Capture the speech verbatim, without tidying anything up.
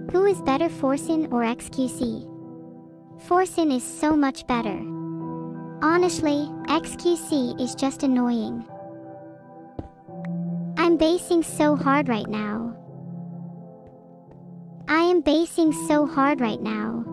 Who is better, Forsen or X Q C? Forsen is so much better. Honestly, X Q C is just annoying. I'm basing so hard right now. I am basing so hard right now.